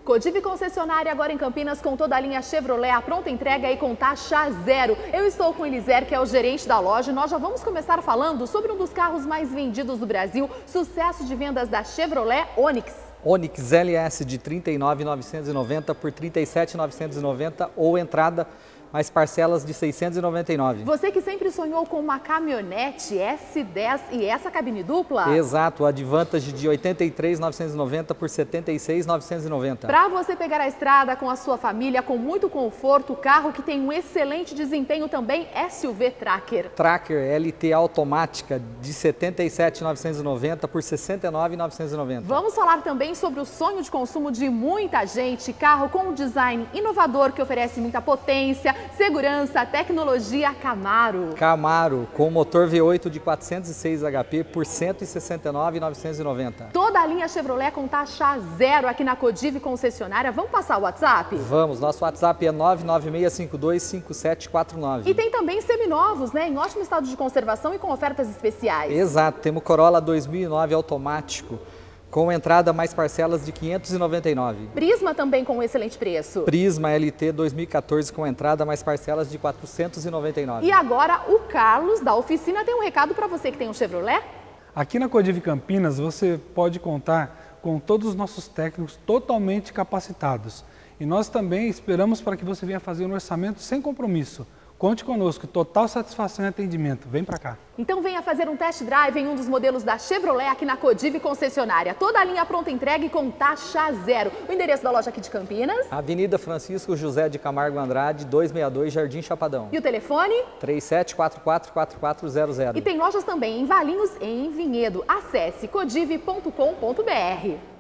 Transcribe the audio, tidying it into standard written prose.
Codive concessionária agora em Campinas com toda a linha Chevrolet, a pronta entrega e com taxa zero. Eu estou com o Elizer, que é o gerente da loja, e nós já vamos começar falando sobre um dos carros mais vendidos do Brasil, sucesso de vendas da Chevrolet Onix. Onix LS de R$ 39.990 por R$ 37.990 ou entrada mais parcelas de R$ 699. Você que sempre sonhou com uma caminhonete S10 e essa cabine dupla? Exato, a Advantage de R$ 83.990 por R$ 76.990. Para você pegar a estrada com a sua família com muito conforto, carro que tem um excelente desempenho também, SUV Tracker. Tracker LT automática de R$ 77.990 por R$ 69.990. Vamos falar também sobre o sonho de consumo de muita gente, carro com um design inovador que oferece muita potência, segurança, tecnologia. Camaro. Camaro com motor V8 de 406 HP por R$ 169.990. Toda a linha Chevrolet com taxa zero aqui na Codive concessionária. Vamos passar o WhatsApp? Vamos, nosso WhatsApp é 996525749. E tem também seminovos, né? Em ótimo estado de conservação e com ofertas especiais. Exato, temos Corolla 2009 automático, com entrada mais parcelas de R$ 599. Prisma também com um excelente preço. Prisma LT 2014 com entrada mais parcelas de R$ 499. E agora o Carlos da oficina tem um recado para você que tem um Chevrolet. Aqui na Codive Campinas você pode contar com todos os nossos técnicos totalmente capacitados. E nós também esperamos para que você venha fazer um orçamento sem compromisso. Conte conosco, total satisfação e atendimento. Vem para cá. Então venha fazer um test drive em um dos modelos da Chevrolet aqui na Codive concessionária. Toda a linha pronta entregue com taxa zero. O endereço da loja aqui de Campinas? Avenida Francisco José de Camargo Andrade, 262, Jardim Chapadão. E o telefone? 3744-4400. E tem lojas também em Valinhos e em Vinhedo. Acesse codive.com.br.